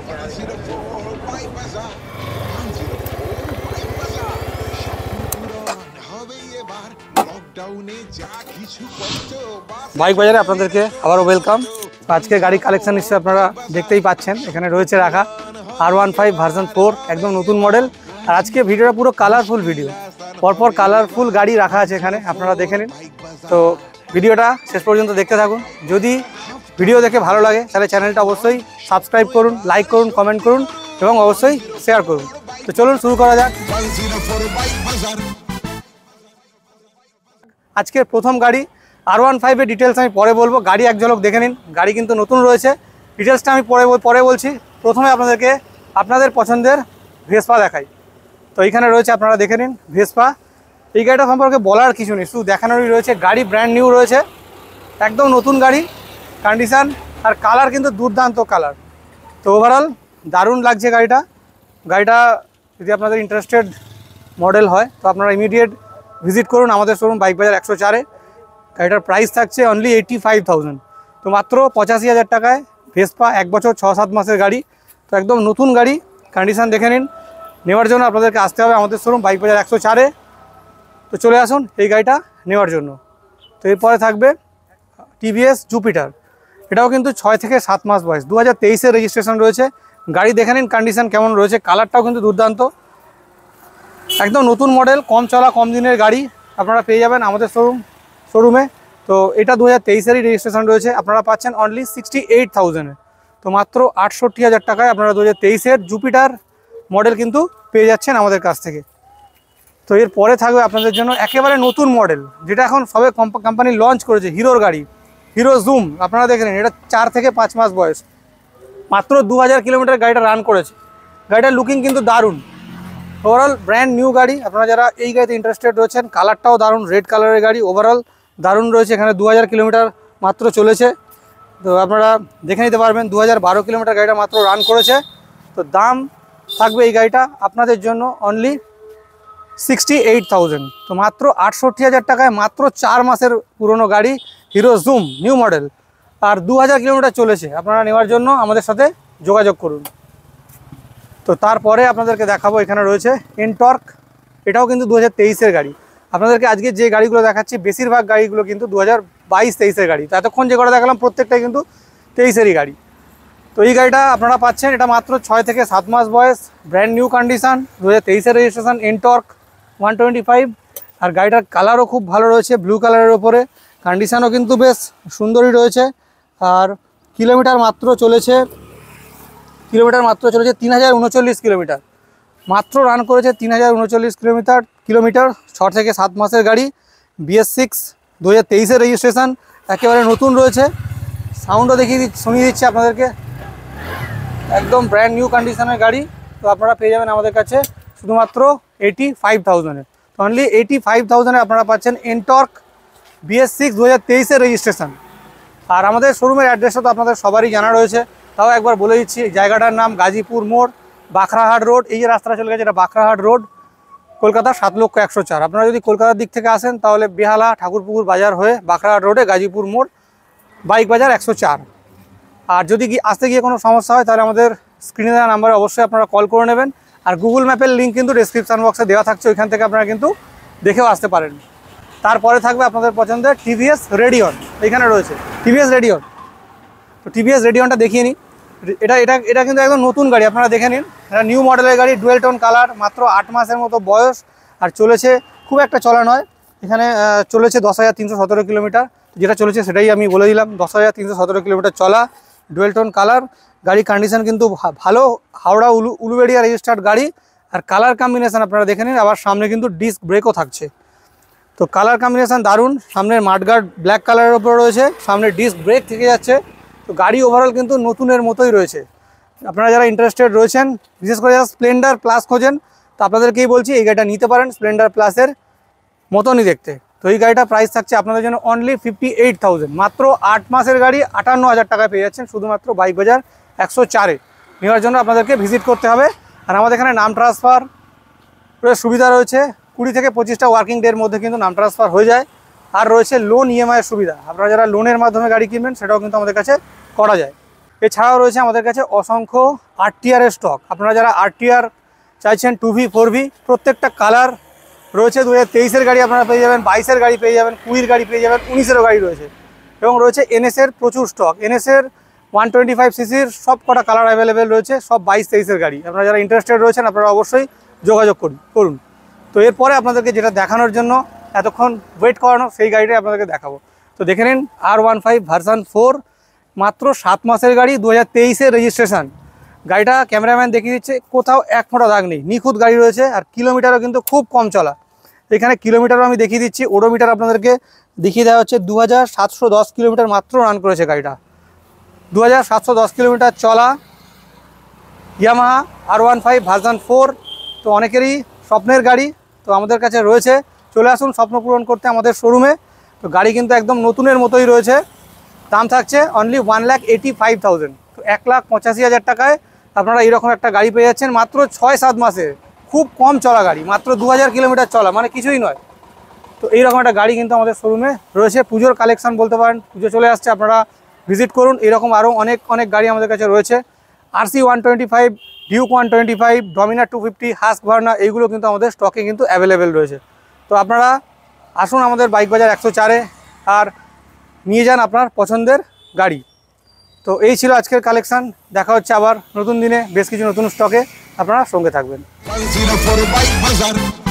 Bike বাজারে আপনাদেরকে আবারও ওয়েলকাম। আজকে গাড়ি কালেকশন নিশ্চয়ই আপনারা দেখতেই পাচ্ছেন, এখানে রয়েছে রাখা R15 ভার্সন 4 একদম নতুন মডেল। আর আজকে ভিডিওটা পুরো কালারফুল ভিডিও, পরপর কালারফুল গাড়ি রাখা আছে এখানে, আপনারা দেখে নিন। তো ভিডিওটা শেষ পর্যন্ত দেখতে থাকুন। যদি ভিডিও দেখে ভালো লাগে তাহলে চ্যানেলটা অবশ্যই সাবস্ক্রাইব করুন, লাইক করুন, কমেন্ট করুন এবং অবশ্যই শেয়ার করুন। তো চলুন শুরু করা যাক। আজকের প্রথম গাড়ি R15 এর ডিটেলস আমি পরে বলবো, গাড়ি এক ঝলক দেখে নিন। গাড়ি কিন্তু নতুন রয়েছে, ডিটেলসটা আমি পরে বলছি। প্রথমে আপনাদেরকে আপনাদের পছন্দের ভেসপা দেখাই। তো এইখানে রয়েছে, আপনারা দেখে নিন ভেসপা। এই গাড়িটা সম্পর্কে বলার কিছু নেই, শুধু দেখানোরই রয়েছে। গাড়ি ব্র্যান্ড নিউ রয়েছে, একদম নতুন গাড়ি কন্ডিশান, আর কালার কিন্তু দুর্দান্ত কালার। তো ওভারঅল দারুণ লাগছে গাড়িটা। যদি আপনাদের ইন্টারেস্টেড মডেল হয় তো আপনারা ইমিডিয়েট ভিজিট করুন আমাদের শোরুম বাইক বাজার 104-এ। গাড়িটার প্রাইস থাকছে অনলি 85,000। তো মাত্র 85,000 টাকায় ভেসপা 1 বছর 6-7 মাসের গাড়ি। তো একদম নতুন গাড়ি, কন্ডিশান দেখে নিন। নেওয়ার জন্য আপনাদেরকে আসতে হবে আমাদের শোরুম বাইক বাজার 104-এ। তো চলে আসুন এই গাড়িটা নেওয়ার জন্য। তো এরপরে থাকবে টিভিএস জুপিটার। এটাও কিন্তু 6 থেকে 7 মাস বয়স, 2023-এর রেজিস্ট্রেশন রয়েছে। গাড়ি দেখে নিন কন্ডিশান কেমন রয়েছে, কালারটাও কিন্তু দুর্দান্ত, একদম নতুন মডেল, কম চলা কম দিনের গাড়ি আপনারা পেয়ে যাবেন আমাদের শোরুমে। তো এটা 2023-এরই রেজিস্ট্রেশন রয়েছে, আপনারা পাচ্ছেন অনলি 68,000-এ। তো মাত্র 68,000 টাকায় আপনারা 2023-এর জুপিটার মডেল কিন্তু পেয়ে যাচ্ছেন আমাদের কাছ থেকে। তো এর পরে থাকবে আপনাদের জন্য একেবারে নতুন মডেল, যেটা এখন সবে কোম্পানি লঞ্চ করেছে, হিরোর গাড়ি, হিরো জুম। আপনারা দেখে নিন, এটা 4 থেকে 5 মাস বয়স, মাত্র 2000 কিলোমিটার গাড়িটা রান করেছে। গাড়িটার লুকিং কিন্তু দারুণ, ওভারঅল ব্র্যান্ড নিউ গাড়ি। আপনারা যারা এই গাড়িতে ইন্টারেস্টেড রয়েছেন, কালারটাও দারুণ, রেড কালারের গাড়ি, ওভারঅল দারুণ রয়েছে। এখানে 2000 কিলোমিটার মাত্র চলেছে, তো আপনারা দেখে নিতে পারবেন। 2012 কিলোমিটার গাড়িটা মাত্র রান করেছে। তো দাম থাকবে এই গাড়িটা আপনাদের জন্য অনলি 68,000। তো মাত্র 68,000 টাকায় মাত্র 4 মাসের পুরনো গাড়ি হিরো জুম নিউ মডেল, আর 2000 কিলোমিটার চলেছে। আপনারা নেওয়ার জন্য আমাদের সাথে যোগাযোগ করুন। তো তারপরে আপনাদেরকে দেখাবো, এখানে রয়েছে এনটর্ক। এটাও কিন্তু 2023-এর গাড়ি। আপনাদেরকে আজকে যে গাড়িগুলো দেখাচ্ছি বেশিরভাগ গাড়িগুলো কিন্তু 2022-23-এর গাড়ি। তো এতক্ষণ যে কটা দেখালাম প্রত্যেকটাই কিন্তু 23-এরই গাড়ি। তো এই গাড়িটা আপনারা পাচ্ছেন, এটা মাত্র 6 থেকে 7 মাস বয়স, ব্র্যান্ড নিউ কন্ডিশান, 2023-এর রেজিস্ট্রেশন, এনটর্ক 125। আর গাড়িটার কালারও খুব ভালো রয়েছে, ব্লু কালারের ওপরে, কন্ডিশানও কিন্তু বেশ সুন্দরই রয়েছে। আর কিলোমিটার মাত্র চলেছে 3039 কিলোমিটার, মাত্র রান করেছে 3039 কিলোমিটার। 6 থেকে 7 মাসের গাড়ি, BS6, 2023-এর রেজিস্ট্রেশন, একেবারে নতুন রয়েছে। সাউন্ডও শুনিয়ে দিচ্ছে আপনাদেরকে, একদম ব্র্যান্ড নিউ কন্ডিশনের গাড়ি। তো আপনারা পেয়ে যাবেন আমাদের কাছে শুধুমাত্র 85,000-এ। তো অনলি 85,000-এ আপনারা পাচ্ছেন এনটর্ক BS6 2023-এর রেজিস্ট্রেশন। আর আমাদের শোরুমের অ্যাড্রেসটা তো আপনাদের সবারই জানা রয়েছে, তাও একবার বলে দিচ্ছি। জায়গাটার নাম গাজীপুর মোড়, বাখরাহাট রোড। এই যে রাস্তাটা চলে গেছে, এটা বাখরাহাট রোড, কলকাতা 7,01,04। আপনারা যদি কলকাতার দিক থেকে আসেন তাহলে বেহালা ঠাকুরপুকুর বাজার হয়ে বাখরাহাট রোডে গাজীপুর মোড়, বাইক বাজার 104। আর যদি আসতে গিয়ে কোনো সমস্যা হয় তাহলে আমাদের স্ক্রিনে দেওয়া নাম্বারে অবশ্যই আপনারা কল করে নেবেন। আর গুগল ম্যাপের লিঙ্ক কিন্তু ডেসক্রিপশান বক্সে দেওয়া থাকছে, ওইখান থেকে আপনারা কিন্তু দেখেও আসতে পারেন। তারপরে থাকবে আপনাদের পছন্দের টিভিএস রেডিয়ন। এখানে রয়েছে টিভিএস রেডিয়ন। তো টিভিএস রেডিয়নটা দেখিয়ে নিই। এটা কিন্তু একদম নতুন গাড়ি, আপনারা দেখে নিন। এটা নিউ মডেলের গাড়ি, ডুয়েল টোন কালার, মাত্র 8 মাসের মতো বয়স। আর চলেছে খুব একটা চলা নয়, এখানে চলেছে 10,317 কিলোমিটার। যেটা চলেছে সেটাই আমি বলে দিলাম, 10,317 কিলোমিটার চলা, ডুয়েল টোন কালার গাড়ি। কন্ডিশন কিন্তু ভালো, হাওড়া উলুবেড়িয়া রেজিস্টার্ড গাড়ি। আর কালার কম্বিনেশান আপনারা দেখে নিন, আবার সামনে কিন্তু ডিস্ক ব্রেকও থাকছে। তো কালার কম্বিনেশান দারুণ, সামনের মাডগার্ড ব্ল্যাক কালারের ওপর রয়েছে, সামনে ডিস্ক ব্রেক থেকে যাচ্ছে। তো গাড়ি ওভারঅল কিন্তু নতুনের মতোই রয়েছে। আপনারা যারা ইন্টারেস্টেড রয়েছেন, বিশেষ করে যারা স্প্লেন্ডার প্লাস খোঁজেন, তো আপনাদেরকেই বলছি এই গাড়িটা নিতে পারেন, স্প্লেন্ডার প্লাসের মতনই দেখতে। তো এই গাড়িটার প্রাইস থাকছে আপনাদের জন্য অনলি 58,000। মাত্র 8 মাসের গাড়ি 58,000 টাকায় পেয়ে যাচ্ছেন শুধুমাত্র বাইক বাজার 104-এ। নেওয়ার জন্য আপনাদেরকে ভিজিট করতে হবে। আর আমাদের এখানে নাম ট্রান্সফার সুবিধা রয়েছে, 20 থেকে 25টা ওয়ার্কিং ডের মধ্যে কিন্তু নাম ট্রান্সফার হয়ে যায়। আর রয়েছে লোন EMI এর সুবিধা, আপনারা যারা লোনের মাধ্যমে গাড়ি কিনবেন সেটাও কিন্তু আমাদের কাছে করা যায়। এছাড়াও রয়েছে আমাদের কাছে অসংখ্য আরটিআরের স্টক। আপনারা যারা আরটিআর চাইছেন 2V 4V প্রত্যেকটা কালার রয়েছে। 2023-এর গাড়ি আপনারা পেয়ে যাবেন, 22-এর গাড়ি পেয়ে যাবেন, 20-এর গাড়ি পেয়ে যাবেন, 19-এরও গাড়ি রয়েছে। এবং রয়েছে এনএসের প্রচুর স্টক। এনএসের 125cc সব কটা কালার অ্যাভেলেবেল রয়েছে, সব 22-23-এর গাড়ি। আপনারা যারা ইন্টারেস্টেড রয়েছেন আপনারা অবশ্যই যোগাযোগ করুন। তো এরপরে আপনাদেরকে যেটা দেখানোর জন্য এতক্ষণ ওয়েট করানো, সেই গাড়িটাই আপনাদেরকে দেখাবো। তো দেখে নিন R15 ভার্সন 4, মাত্র 7 মাসের গাড়ি, 2023-এর রেজিস্ট্রেশন। গাড়িটা ক্যামেরাম্যান দেখিয়ে দিচ্ছে, কোথাও এক ফোঁটা দাগ নেই, নিখুঁত গাড়ি রয়েছে। আর কিলোমিটারও কিন্তু খুব কম চলা। এখানে কিলোমিটারও আমি দেখিয়ে দিচ্ছি, ওডোমিটার আপনাদেরকে দেখিয়ে দেওয়া হচ্ছে। 2710 কিলোমিটার মাত্র রান করেছে গাড়িটা। 2710 কিলোমিটার চলা ইয়ামাহা R15 ভার্সন 4। তো অনেকেরই স্বপ্নের গাড়ি, তো আমাদের কাছে রয়েছে। চলে আসুন স্বপ্ন পূরণ করতে আমাদের শোরুমে। তো গাড়ি কিন্তু একদম নতুনের মতোই রয়েছে। দাম থাকছে অনলি 1,85,000। তো 1,85,000 টাকায় আপনারা এইরকম একটা গাড়ি পেয়ে যাচ্ছেন মাত্র 6-7 মাসে। খুব কম চলা গাড়ি, মাত্র 2000 কিলোমিটার চলা, মানে কিছুই নয়। তো এইরকম একটা গাড়ি কিন্তু আমাদের শোরুমে রয়েছে। পুজোর কালেকশন বলতে পারেন, পুজো চলে আসছে, আপনারা ভিজিট করুন। এরকম আরও অনেক গাড়ি আমাদের কাছে রয়েছে। RC 125, Duke 125, Dominar 250, Husqvarna, এইগুলো কিন্তু আমাদের স্টকে কিন্তু অ্যাভেলেবেল রয়েছে। তো আপনারা আসুন আমাদের বাইক বাজার 104-এ আর নিয়ে যান আপনার পছন্দের গাড়ি। তো এই ছিল আজকের কালেকশান। দেখা হচ্ছে আবার নতুন দিনে বেশ কিছু নতুন স্টকে, আপনারা সঙ্গে থাকবেন।